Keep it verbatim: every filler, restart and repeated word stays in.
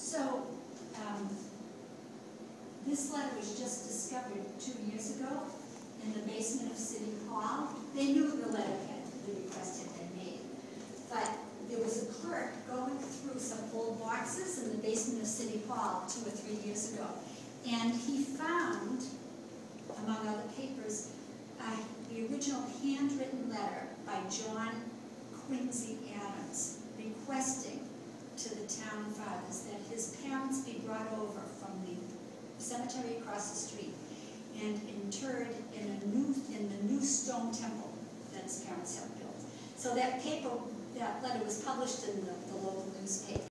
So, um, this letter was just discovered two years ago in the basement of City Hall. They knew the letter had, the request had been made, but there was a clerk going through some old boxes in the basement of City Hall two or three years ago, and he found, among other papers, uh, the original handwritten letter by John Quincy Adams requesting to the town fathers that his parents be brought over from the cemetery across the street and interred in a new in the new stone temple that his parents have built. So that paper, that letter was published in the, the local newspaper.